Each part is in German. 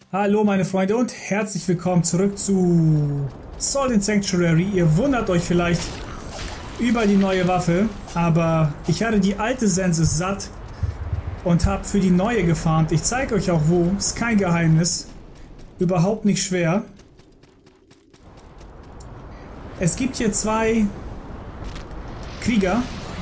Hallo meine Freunde und herzlich willkommen zurück zu Salt and Sanctuary. Ihr wundert euch vielleicht über die neue Waffe, aber ich hatte die alte Sense satt und habe für die neue gefarmt. Ich zeige euch auch wo, ist kein Geheimnis, überhaupt nicht schwer. Es gibt hier zwei Krieger,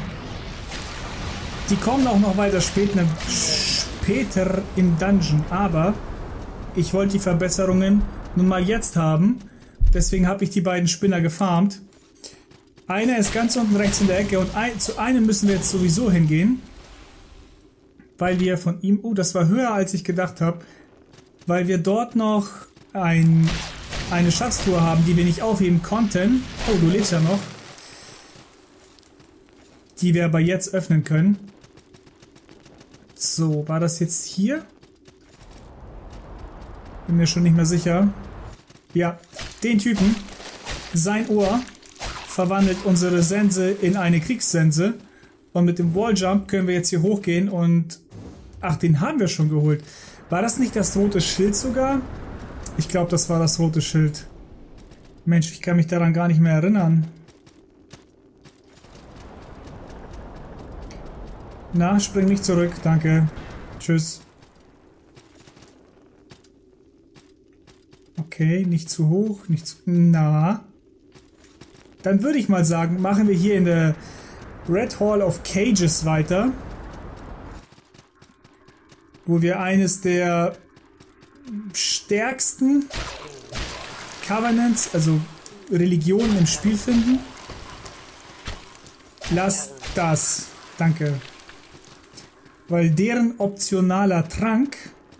die kommen auch noch weiter später im Dungeon, aber ich wollte die Verbesserungen nun mal jetzt haben. Deswegen habe ich die beiden Spinner gefarmt. Einer ist ganz unten rechts in der Ecke und zu einem müssen wir jetzt sowieso hingehen. Weil wir von ihm... Oh, das war höher als ich gedacht habe. Weil wir dort noch eine Schatztruhe haben, die wir nicht aufheben konnten. Oh, du lebst ja noch. Die wir aber jetzt öffnen können. So, war das jetzt hier? Bin mir schon nicht mehr sicher. Ja, den Typen. Sein Ohr verwandelt unsere Sense in eine Kriegssense. Und mit dem Walljump können wir jetzt hier hochgehen und... Ach, den haben wir schon geholt. War das nicht das rote Schild sogar? Ich glaube, das war das rote Schild. Mensch, ich kann mich daran gar nicht mehr erinnern. Na, spring nicht zurück. Danke. Tschüss. Okay, nicht zu hoch, nicht zu... Na. Dann würde ich mal sagen, machen wir hier in der Red Hall of Cages weiter. Wo wir eines der stärksten Covenants, also Religionen im Spiel finden. Lass das. Danke. Weil deren optionaler Trank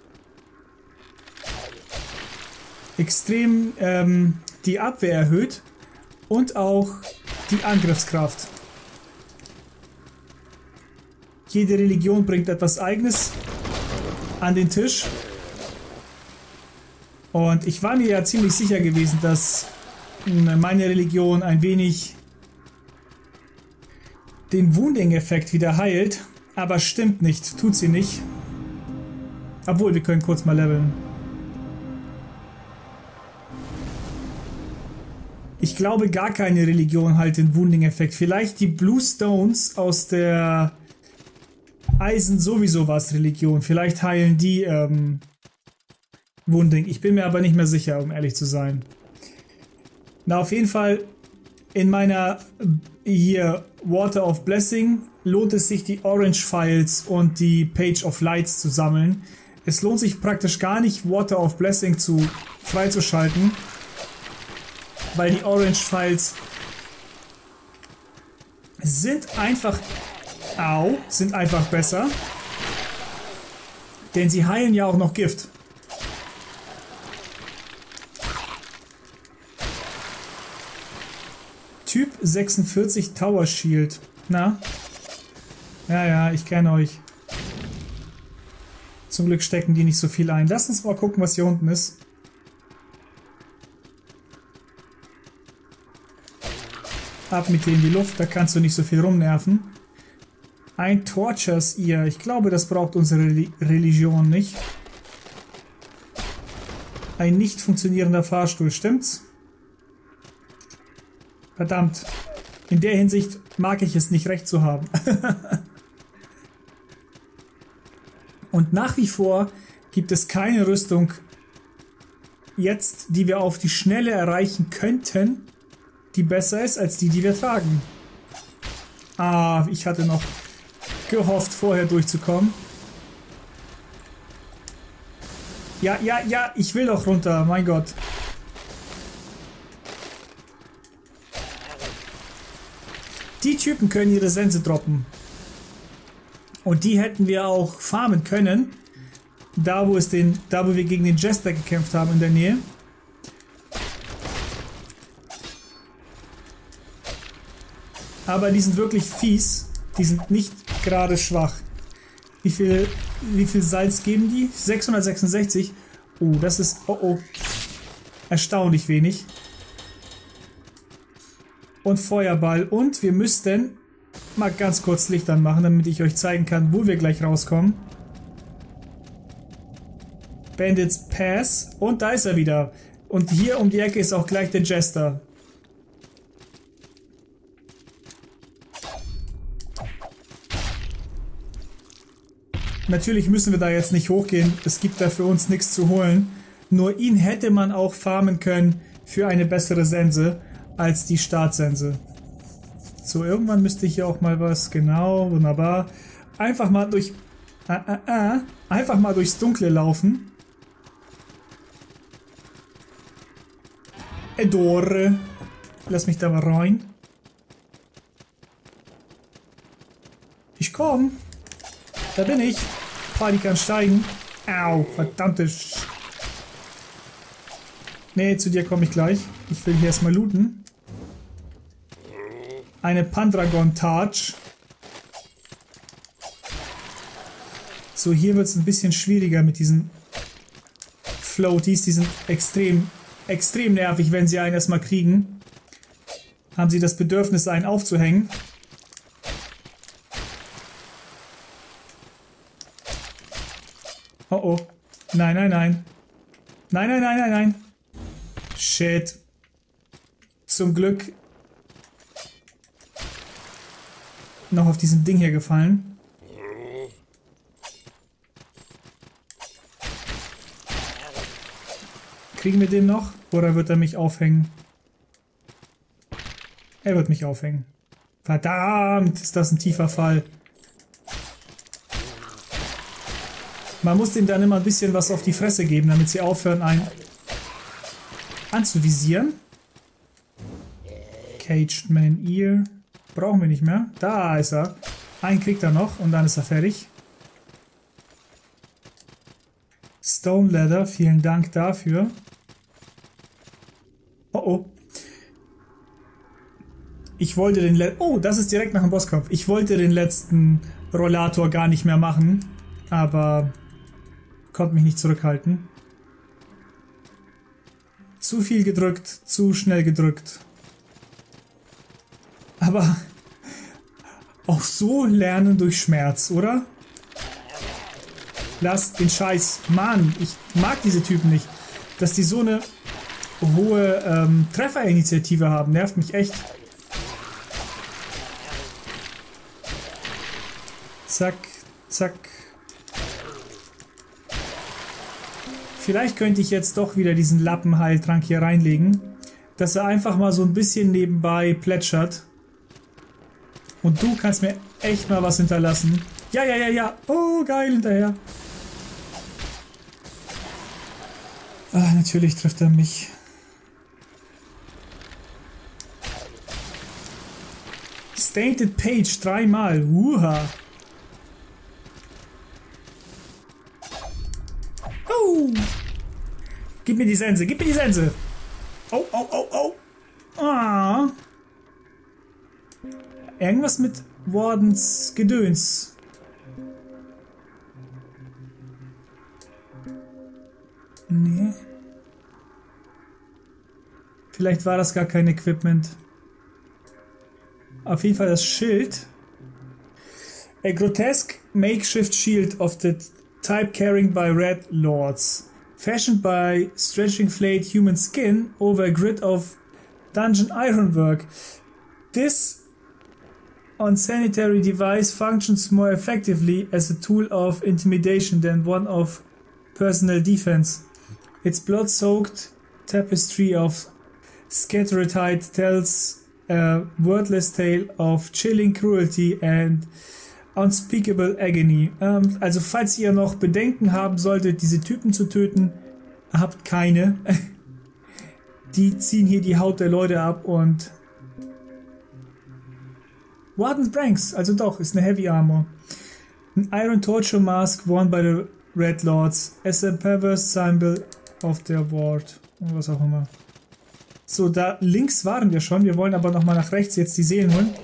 extrem die Abwehr erhöht und auch die Angriffskraft. Jede Religion bringt etwas Eigenes an den Tisch. Und ich war mir ja ziemlich sicher gewesen, dass meine Religion ein wenig den Wounding-Effekt wieder heilt. Aber stimmt nicht, tut sie nicht. Obwohl, wir können kurz mal leveln. Ich glaube, gar keine Religion heilt den Wounding-Effekt. Vielleicht die Blue Stones aus der Eisen sowieso was Religion. Vielleicht heilen die Wounding. Ich bin mir aber nicht mehr sicher, um ehrlich zu sein. Na, auf jeden Fall in meiner hier Water of Blessing lohnt es sich, die Orange Files und die Page of Lights zu sammeln. Es lohnt sich praktisch gar nicht, Water of Blessing freizuschalten, weil die Orange Files sind einfach besser, denn sie heilen ja auch noch Gift. Typ 46 Tower Shield. Na? Ja, ich kenne euch. Zum Glück stecken die nicht so viel ein. Lass uns mal gucken, was hier unten ist. Ab mit dir in die Luft, da kannst du nicht so viel rumnerven. Ein Tortures Ear. Ich glaube, das braucht unsere Religion nicht. Ein nicht funktionierender Fahrstuhl, stimmt's? Verdammt. In der Hinsicht mag ich es nicht, recht zu haben. Und nach wie vor gibt es keine Rüstung jetzt, die wir auf die Schnelle erreichen könnten, die besser ist als die, die wir tragen. Ah, ich hatte noch gehofft, vorher durchzukommen. Ja, ich will doch runter, mein Gott. Die Typen können ihre Sense droppen. Und die hätten wir auch farmen können. Da wo wir gegen den Jester gekämpft haben in der Nähe. Aber die sind wirklich fies. Die sind nicht gerade schwach. Wie viel Salz geben die? 666. Oh, das ist... Oh. Erstaunlich wenig. Und Feuerball. Und wir müssten mal ganz kurz Licht anmachen, damit ich euch zeigen kann, wo wir gleich rauskommen. Bandits Pass. Und da ist er wieder. Und hier um die Ecke ist auch gleich der Jester. Natürlich müssen wir da jetzt nicht hochgehen. Es gibt da für uns nichts zu holen. Nur ihn hätte man auch farmen können für eine bessere Sense als die Startsense. So, irgendwann müsste hier auch mal was. Genau, wunderbar. Einfach mal durch... Einfach mal durchs Dunkle laufen. Edore. Lass mich da mal rein. Ich komm. Da bin ich. Party kann steigen. Au, verdammte Nee, zu dir komme ich gleich. Ich will hier erstmal looten. Eine Pandragon Targe. So, hier wird es ein bisschen schwieriger mit diesen Floaties. Die sind extrem nervig, wenn sie einen erstmal kriegen. Haben sie das Bedürfnis, einen aufzuhängen. Oh oh. Nein, nein, nein. Nein, nein, nein, nein, nein. Shit. Zum Glück noch auf diesem Ding hier gefallen. Kriegen wir den noch? Oder wird er mich aufhängen? Er wird mich aufhängen. Verdammt, ist das ein tiefer Fall. Man muss denen dann immer ein bisschen was auf die Fresse geben, damit sie aufhören, einen anzuvisieren. Caged Man Ear. Brauchen wir nicht mehr. Da ist er. Einen kriegt er noch und dann ist er fertig. Stone Ladder, vielen Dank dafür. Oh oh. Ich wollte den Oh, das ist direkt nach dem Bosskampf. Ich wollte den letzten Rollator gar nicht mehr machen, aber konnte mich nicht zurückhalten. Zu viel gedrückt, zu schnell gedrückt. Aber auch so lernen durch Schmerz, oder? Lass den Scheiß. Mann, ich mag diese Typen nicht. Dass die so eine hohe Trefferinitiative haben, nervt mich echt. Zack, zack. Vielleicht könnte ich jetzt doch wieder diesen Lappenheiltrank hier reinlegen, dass er einfach mal so ein bisschen nebenbei plätschert. Und du kannst mir echt mal was hinterlassen. Ja, ja, ja, ja. Oh, geil, hinterher. Ah, natürlich trifft er mich. Stated Page 3-mal. Wuha. Oh. Gib mir die Sense, gib mir die Sense. Oh, oh, oh, oh. Ah. Irgendwas mit Wardens Gedöns. Nee. Vielleicht war das gar kein Equipment. Auf jeden Fall das Schild. A grotesque makeshift shield of the type carried by red lords. Fashioned by stretching flayed human skin over a grid of dungeon ironwork. This unsanitary device functions more effectively as a tool of intimidation than one of personal defense. Its blood-soaked tapestry of scattered tells a wordless tale of chilling cruelty and unspeakable agony. Also falls ihr noch Bedenken haben solltet, diese Typen zu töten, habt keine. Die ziehen hier die Haut der Leute ab und Warden's Pranks, also doch, ist eine Heavy Armor. An Iron Torture Mask worn by the Red Lords as a perverse symbol of their ward. Was auch immer. So, da links waren wir schon. Wir wollen aber nochmal nach rechts jetzt die Seelen holen.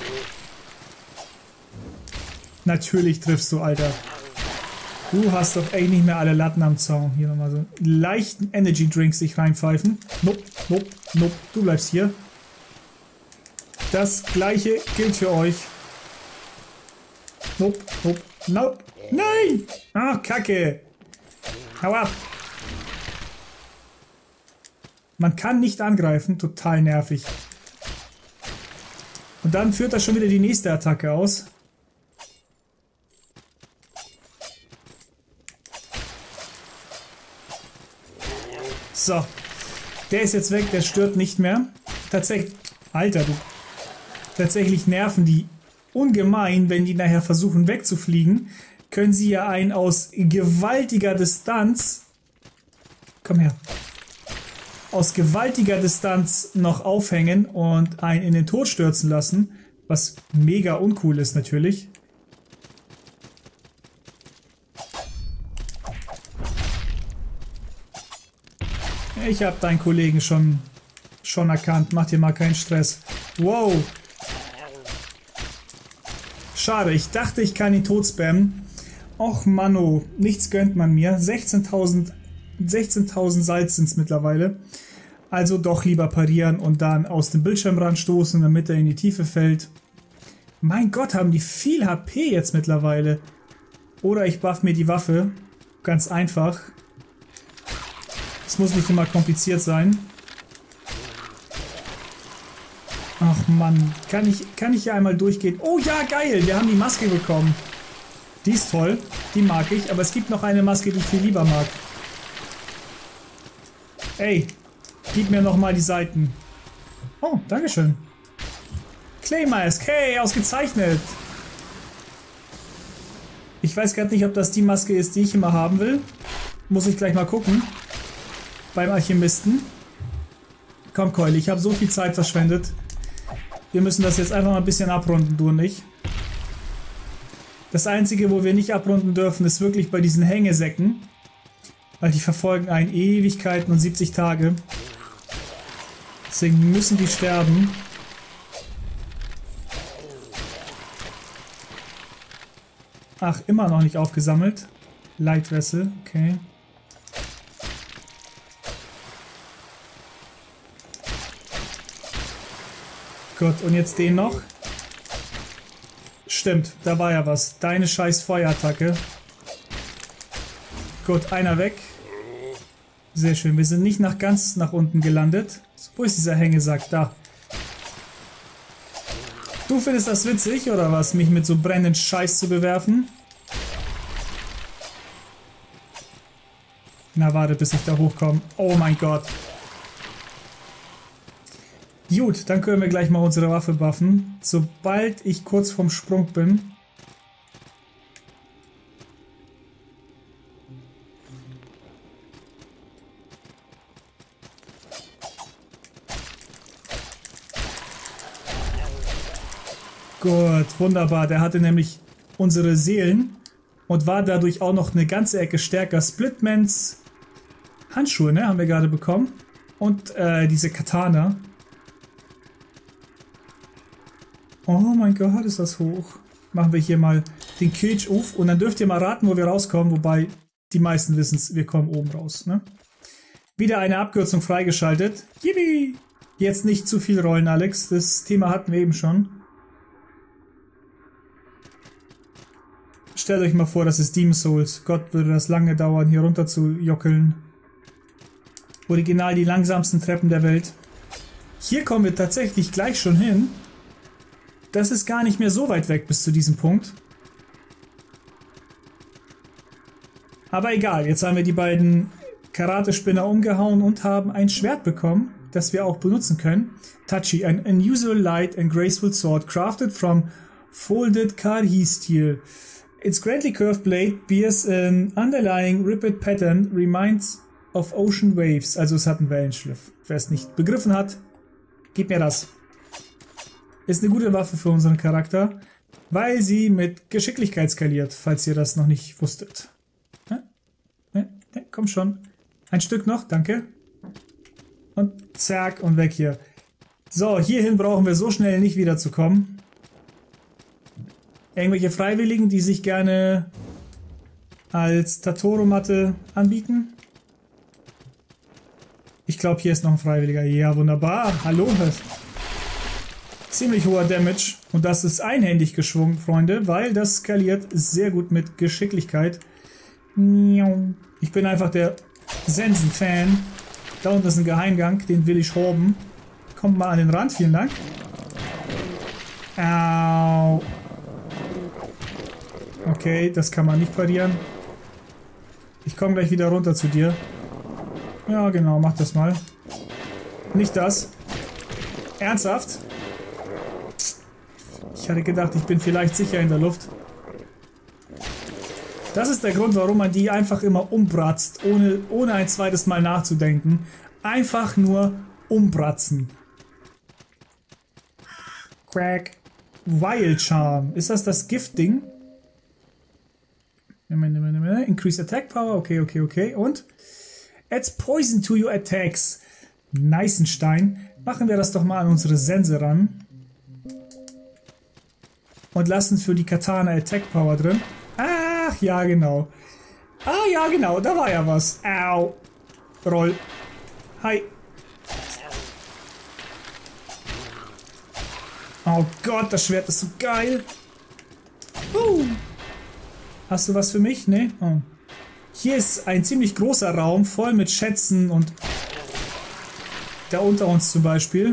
Natürlich triffst du, Alter. Du hast doch echt nicht mehr alle Latten am Zaun. Hier nochmal so einen leichten Energy Drink sich reinpfeifen. Nope, nope, nope. Du bleibst hier. Das gleiche gilt für euch. Nope, nope, nope. Nein! Ach, Kacke. Hau ab! Man kann nicht angreifen, total nervig. Und dann führt er schon wieder die nächste Attacke aus. So. Der ist jetzt weg, der stört nicht mehr. Tatsächlich. Alter, du. Tatsächlich nerven die ungemein, wenn die nachher versuchen wegzufliegen. Können sie ja einen aus gewaltiger Distanz. Komm her. Aus gewaltiger Distanz noch aufhängen und einen in den Tod stürzen lassen. Was mega uncool ist natürlich. Ich habe deinen Kollegen schon erkannt. Mach dir mal keinen Stress. Wow. Schade, ich dachte, ich kann ihn tot spammen. Och Manno, nichts gönnt man mir. 16.000 Salz sind es mittlerweile. Also doch lieber parieren und dann aus dem Bildschirmrand stoßen, damit er in die Tiefe fällt. Mein Gott, haben die viel HP jetzt mittlerweile. Oder ich buff mir die Waffe. Ganz einfach. Es muss nicht immer kompliziert sein. Ach Mann, kann ich hier einmal durchgehen? Oh ja, geil, wir haben die Maske bekommen. Die ist toll, die mag ich, aber es gibt noch eine Maske, die ich viel lieber mag. Ey, gib mir nochmal die Seiten. Oh, dankeschön. Clay Mask, hey, ausgezeichnet. Ich weiß gerade nicht, ob das die Maske ist, die ich immer haben will. Muss ich gleich mal gucken. Beim Alchemisten. Komm, Keule, ich habe so viel Zeit verschwendet. Wir müssen das jetzt einfach mal ein bisschen abrunden, du und ich. Das Einzige, wo wir nicht abrunden dürfen, ist wirklich bei diesen Hängesäcken. Weil die verfolgen einen Ewigkeiten und 70 Tage. Deswegen müssen die sterben. Ach, immer noch nicht aufgesammelt. Light Vessel, okay. Gut, und jetzt den noch. Stimmt, da war ja was. Deine scheiß Feuerattacke. Gut, einer weg. Sehr schön, wir sind nicht ganz nach unten gelandet. Wo ist dieser Hängesack? Da. Du findest das witzig, oder was? Mich mit so brennenden Scheiß zu bewerfen? Na, warte, bis ich da hochkomme. Oh mein Gott. Gut, dann können wir gleich mal unsere Waffe buffen. Sobald ich kurz vorm Sprung bin. Gut, wunderbar. Der hatte nämlich unsere Seelen und war dadurch auch noch eine ganze Ecke stärker. Splitmans Handschuhe, ne, haben wir gerade bekommen. Und diese Katana. Oh mein Gott, ist das hoch. Machen wir hier mal den Cage auf und dann dürft ihr mal raten, wo wir rauskommen. Wobei die meisten wissen es, wir kommen oben raus. Ne? Wieder eine Abkürzung freigeschaltet. Yippie! Jetzt nicht zu viel rollen, Alex. Das Thema hatten wir eben schon. Stellt euch mal vor, das ist Demon's Souls. Gott, würde das lange dauern, hier runter zu jockeln. Original die langsamsten Treppen der Welt. Hier kommen wir tatsächlich gleich schon hin. Das ist gar nicht mehr so weit weg bis zu diesem Punkt. Aber egal, jetzt haben wir die beiden Karate-Spinner umgehauen und haben ein Schwert bekommen, das wir auch benutzen können. Tachi, an unusual light and graceful sword crafted from folded Karhi steel. Its grandly curved blade bears an underlying ribbed pattern, reminds of ocean waves. Also es hat einen Wellenschliff. Wer es nicht begriffen hat, gib mir das. Ist eine gute Waffe für unseren Charakter, weil sie mit Geschicklichkeit skaliert, falls ihr das noch nicht wusstet. Komm schon. Ein Stück noch, danke. Und zack, und weg hier. So, hierhin brauchen wir so schnell nicht wiederzukommen. Irgendwelche Freiwilligen, die sich gerne als Tatoro-Matte anbieten? Ich glaube, hier ist noch ein Freiwilliger. Ja, wunderbar. Hallo. Ziemlich hoher Damage. Und das ist einhändig geschwungen, Freunde, weil das skaliert sehr gut mit Geschicklichkeit. Ich bin einfach der Sensen-Fan. Da unten ist ein Geheimgang, den will ich haben. Kommt mal an den Rand, vielen Dank. Au. Okay, das kann man nicht parieren. Ich komme gleich wieder runter zu dir. Ja, genau, mach das mal. Nicht das. Ernsthaft? Ich hatte gedacht, ich bin vielleicht sicher in der Luft. Das ist der Grund, warum man die einfach immer umbratzt, ohne ein zweites Mal nachzudenken. Einfach nur umbratzen. Quack. Wild Charm. Ist das Gift-Ding? Increase Attack Power. Okay. Und? Adds Poison to your attacks. Neißenstein. Machen wir das doch mal an unsere Sense ran. Und lassen für die Katana Attack Power drin. Ach, ja, genau. Ah, ja, genau. Da war ja was. Au. Roll. Hi. Oh Gott, das Schwert ist so geil. Hast du was für mich? Ne? Oh. Hier ist ein ziemlich großer Raum, voll mit Schätzen und da unter uns zum Beispiel.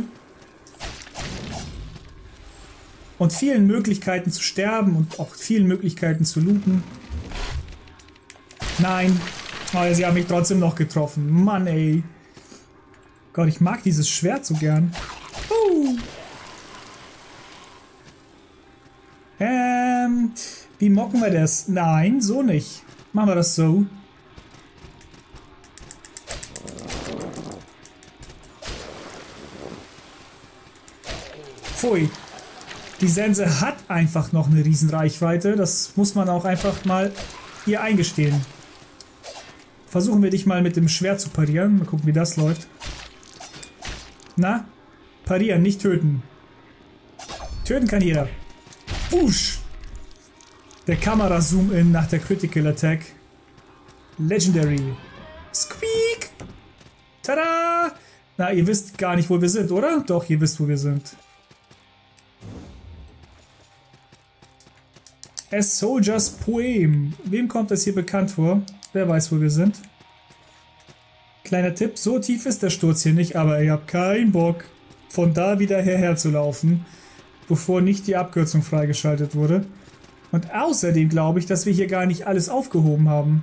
Und vielen Möglichkeiten zu sterben und auch vielen Möglichkeiten zu looten. Nein. Oh, sie haben mich trotzdem noch getroffen. Mann, ey. Gott, ich mag dieses Schwert so gern. Wie mocken wir das? Nein, so nicht. Machen wir das so. Pfui. Die Sense hat einfach noch eine Riesenreichweite. Das muss man auch einfach mal ihr eingestehen. Versuchen wir dich mal mit dem Schwert zu parieren. Mal gucken, wie das läuft. Na? Parieren, nicht töten. Töten kann jeder. Wusch! Der Kamera-Zoom-In nach der Critical Attack. Legendary. Squeak! Tada! Na, ihr wisst gar nicht, wo wir sind, oder? Doch, ihr wisst, wo wir sind. A Soldier's Poem. Wem kommt das hier bekannt vor? Wer weiß, wo wir sind? Kleiner Tipp, so tief ist der Sturz hier nicht, aber ihr habt keinen Bock, von da wieder hierher zu laufen, bevor nicht die Abkürzung freigeschaltet wurde. Und außerdem glaube ich, dass wir hier gar nicht alles aufgehoben haben.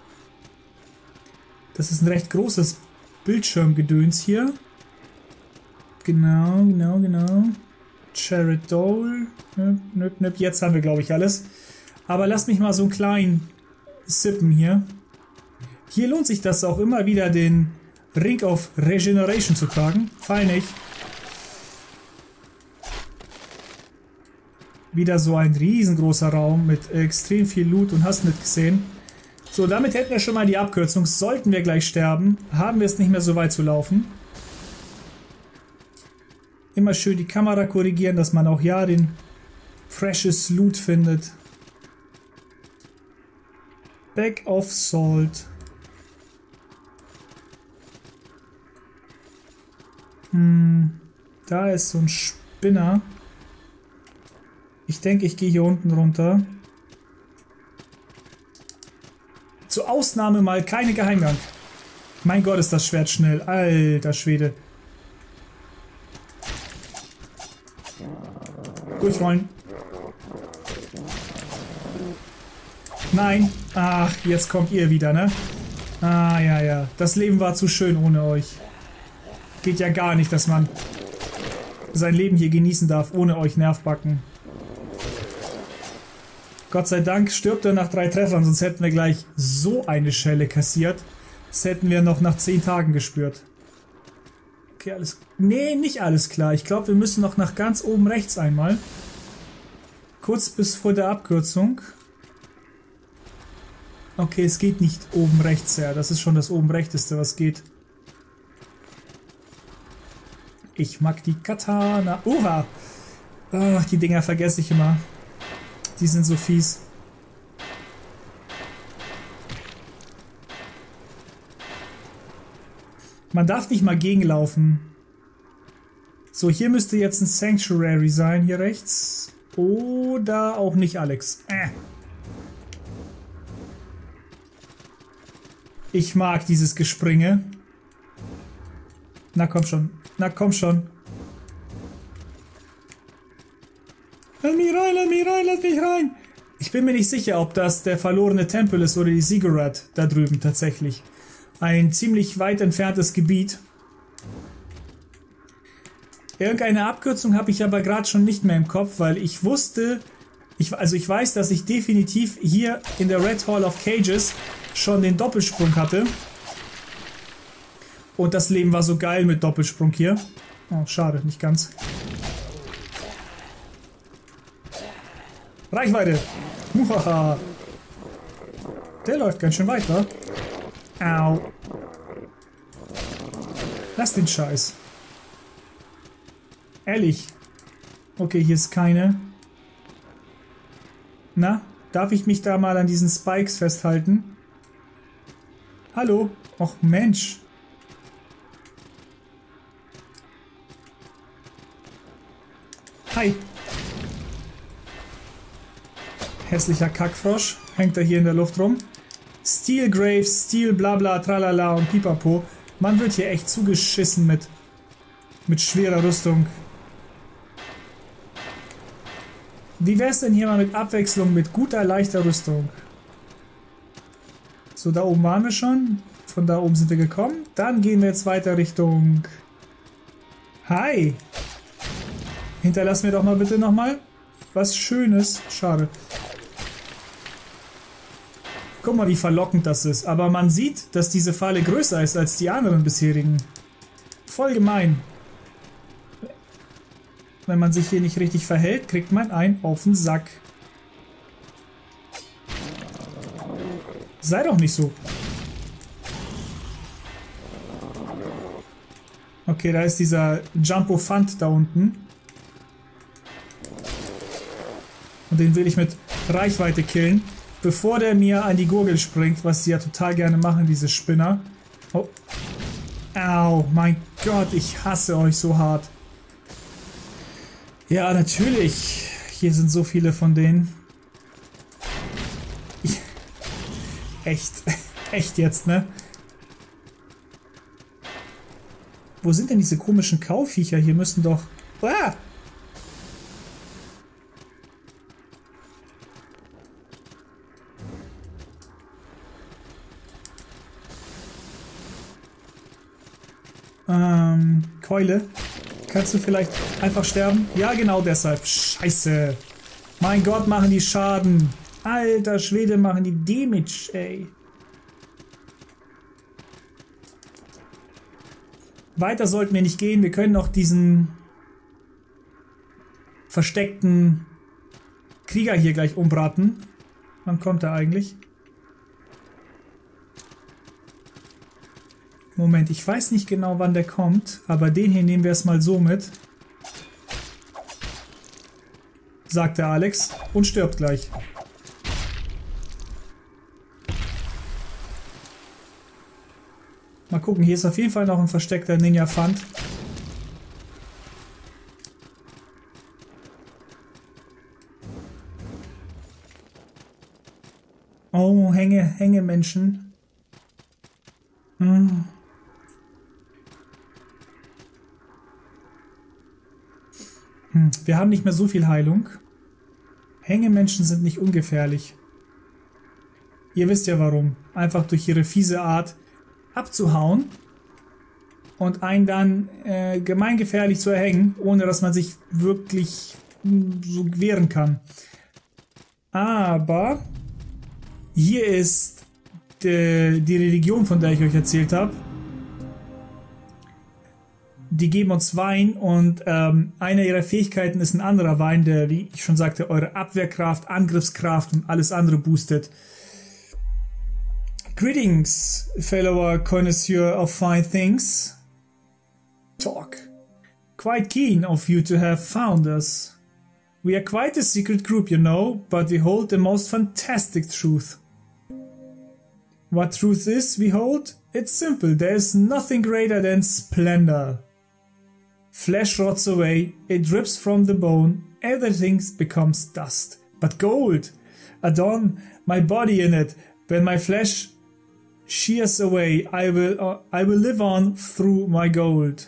Das ist ein recht großes Bildschirmgedöns hier. Genau. Jared Dole. Jetzt haben wir, glaube ich, alles. Aber lasst mich mal so einen kleinen sippen hier. Hier lohnt sich das auch immer wieder, den Ring of Regeneration zu tragen. Fall nicht. Wieder so ein riesengroßer Raum mit extrem viel Loot und hast nicht gesehen. So, damit hätten wir schon mal die Abkürzung. Sollten wir gleich sterben, haben wir es nicht mehr so weit zu laufen. Immer schön die Kamera korrigieren, dass man auch ja den Precious Loot findet. Bag of Salt. Da ist so ein Spinner. Ich denke, ich gehe hier unten runter. Zur Ausnahme mal keine Geheimgang. Mein Gott, ist das Schwert schnell. Alter Schwede. Durchrollen. Nein. Ach, jetzt kommt ihr wieder, ne? Ah, ja. Das Leben war zu schön ohne euch. Geht ja gar nicht, dass man sein Leben hier genießen darf, ohne euch Nervbacken. Gott sei Dank stirbt er nach 3 Treffern, sonst hätten wir gleich so eine Schelle kassiert. Das hätten wir noch nach 10 Tagen gespürt. Okay, alles... Nee, nicht alles klar. Ich glaube, wir müssen noch nach ganz oben rechts einmal. Kurz bis vor der Abkürzung. Okay, es geht nicht oben rechts her. Das ist schon das oben rechteste, was geht. Ich mag die Katana. Oha! Ach, die Dinger vergesse ich immer. Die sind so fies. Man darf nicht mal gegenlaufen. So, hier müsste jetzt ein Sanctuary sein, hier rechts. Oder auch nicht, Alex. Ich mag dieses Gespringe. Na komm schon. Na komm schon. Lass mich rein, lass mich rein, lass mich rein. Ich bin mir nicht sicher, ob das der verlorene Tempel ist oder die Ziggurat da drüben tatsächlich. Ein ziemlich weit entferntes Gebiet. Irgendeine Abkürzung habe ich aber gerade schon nicht mehr im Kopf, weil ich wusste... ich weiß, dass ich definitiv hier in der Red Hall of Cages schon den Doppelsprung hatte. Und das Leben war so geil mit Doppelsprung hier. Oh, schade, nicht ganz. Reichweite! Muhaha. Der läuft ganz schön weit, wa? Au. Lass den Scheiß. Ehrlich. Okay, hier ist keine. Na, darf ich mich da mal an diesen Spikes festhalten? Hallo? Och Mensch. Hi. Hässlicher Kackfrosch. Hängt er hier in der Luft rum. Steel Graves, Steel blabla tralala und pipapo. Man wird hier echt zugeschissen mit schwerer Rüstung. Wie wär's denn hier mal mit Abwechslung, mit guter, leichter Rüstung? So, da oben waren wir schon. Von da oben sind wir gekommen. Dann gehen wir jetzt weiter Richtung... Hi! Hinterlass mir doch mal bitte nochmal was Schönes. Schade. Guck mal, wie verlockend das ist. Aber man sieht, dass diese Falle größer ist als die anderen bisherigen. Voll gemein. Wenn man sich hier nicht richtig verhält, kriegt man einen auf den Sack. Sei doch nicht so. Okay, da ist dieser Jumbo-Fant da unten. Und den will ich mit Reichweite killen, bevor der mir an die Gurgel springt, was sie ja total gerne machen, diese Spinner. Oh. Au, mein Gott, ich hasse euch so hart. Ja, natürlich. Hier sind so viele von denen. Echt. Echt jetzt, ne? Wo sind denn diese komischen Kauviecher? Hier müssen doch... Ah! Keule. Kannst du vielleicht einfach sterben? Ja, genau deshalb. Scheiße. Mein Gott, machen die Schaden. Alter Schwede, machen die Damage, ey. Weiter sollten wir nicht gehen. Wir können noch diesen versteckten Krieger hier gleich umbraten. Wann kommt er eigentlich? Moment, ich weiß nicht genau, wann der kommt, aber den hier nehmen wir erstmal so mit. Sagt der Alex und stirbt gleich. Mal gucken, hier ist auf jeden Fall noch ein versteckter Ninja-Fant. Oh, Hängemenschen. Hm. Wir haben nicht mehr so viel Heilung. Hängemenschen sind nicht ungefährlich. Ihr wisst ja warum. Einfach durch ihre fiese Art abzuhauen und einen dann gemeingefährlich zu erhängen, ohne dass man sich wirklich so wehren kann. Aber hier ist die Religion, von der ich euch erzählt habe. Die geben uns Wein und einer ihrer Fähigkeiten ist ein anderer Wein, der, wie ich schon sagte, eure Abwehrkraft, Angriffskraft und alles andere boostet. Greetings, fellow connoisseur of fine things. Talk. Quite keen of you to have found us. We are quite a secret group, you know, but we hold the most fantastic truth. What truth is we hold? It's simple, there is nothing greater than splendor. Flesh rots away, it drips from the bone, everything becomes dust. But gold, adorn my body in it, when my flesh shears away. I will live on through my gold.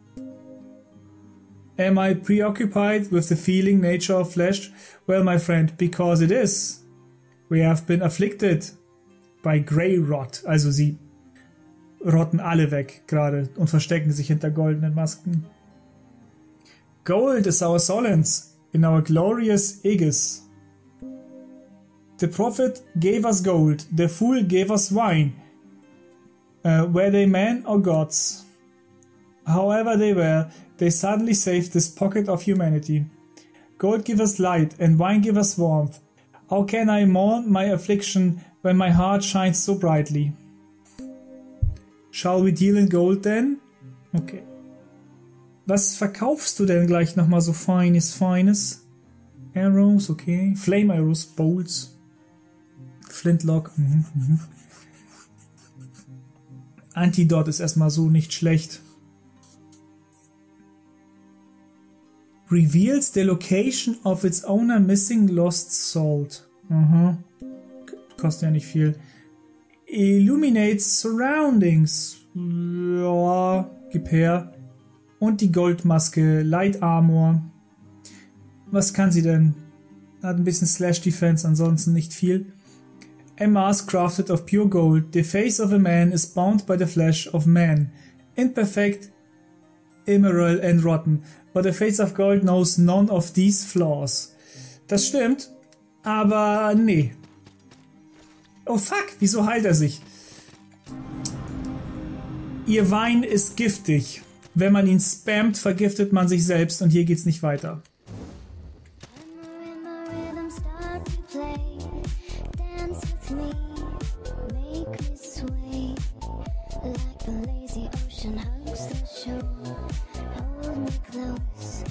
Am I preoccupied with the feeling nature of flesh? Well, my friend, because it is. We have been afflicted by grey rot. Also sie rotten alle weg gerade und verstecken sich hinter goldenen Masken. Gold is our solace in our glorious aegis. The prophet gave us gold, the fool gave us wine. Were they men or gods? However they were, they suddenly saved this pocket of humanity. Gold give us light and wine give us warmth. How can I mourn my affliction when my heart shines so brightly? Shall we deal in gold then? Okay. Was verkaufst du denn gleich nochmal so Feines? Arrows, okay. Flame Arrows, Bolts. Flintlock. Antidot ist erstmal so nicht schlecht. Reveals the location of its owner missing lost salt. Kostet ja nicht viel. Illuminates surroundings. Ja, gib her. Und die Goldmaske, Light Armor. Was kann sie denn? Hat ein bisschen Slash Defense, ansonsten nicht viel. A mask crafted of pure gold. The face of a man is bound by the flesh of man. Imperfect, immoral and rotten. But the face of gold knows none of these flaws. Das stimmt, aber nee. Oh fuck, wieso heilt er sich? Ihr Wein ist giftig. Wenn man ihn spammt, vergiftet man sich selbst und hier geht's nicht weiter. Like the lazy ocean hugs the shore. Hold me close.